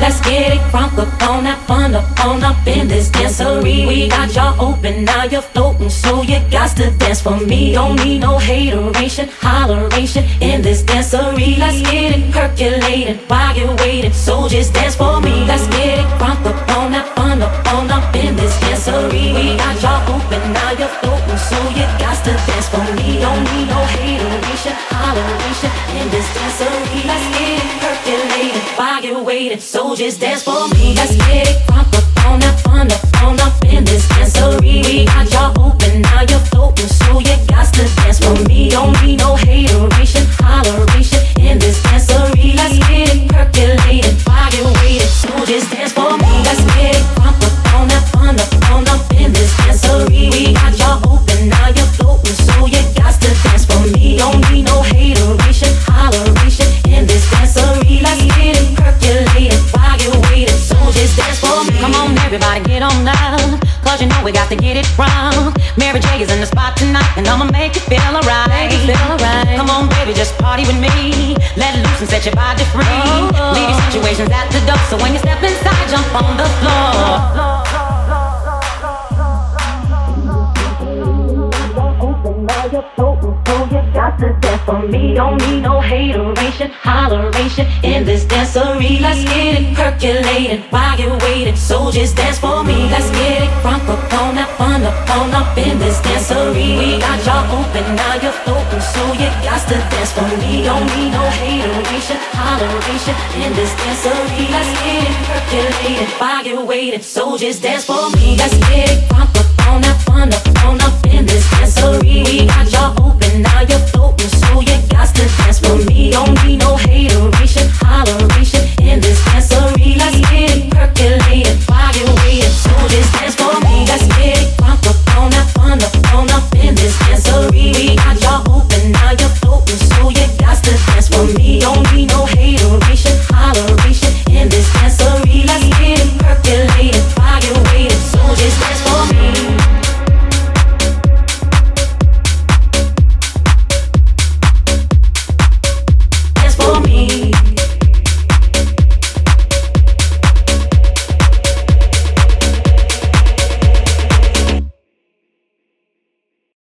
Let's get it crunk up on that fun up in this dancery. We got y'all open, now you're floating, so you got to dance for me. Don't need no hateration, holleration in this dancery. Let's get it percolated while you're waiting, so just dance for me. Let's get it crunk up on that fun up in this dancery. We got y'all open, now you're floating, so you got to dance for me. Don't need no hateration, holleration in this dancery. Let's get it percolated while you're waiting, so just dance for me. Let's get it crunk up on that fun up in this dancery. We got y'all open, now you're floating, so you got to dance for me. Don't need no hateration, holleration in this dancery. Let's get it percolated while you're waiting, so just dance for me. Let's get it crunk up on that fun up in this dancery. We got y'all open, now you're floating, so you got to dance for me. Don't need no hateration, holleration in this dancery. Let's get it percolated while you're waiting, so just dance for me. Come on, everybody, get on down, cause you know we got to get it wrong. Mary J is in the spot tonight, and I'ma make you feel alright. Come on, baby, just party with me. Let loose and set your body free. Leave your situations at the door, so when you step inside, jump on the floor. Now you're floating, so you got to dance for me. Don't need no hateration, holleration in this dancery. Let's get it percolated while you're waiting, so just dance for me. Let's get it crunk up on that fun up in this dancery. We got y'all open, now you're floating, so you got to dance for me. Don't need no hateration, holleration in this dancery. Let's get it percolated while you're waiting, so just dance for me. Let's get it crunk up on that fun up in this dancery. We got y'all open, now you're floating, so you got to dance for me. Don't need no hateration,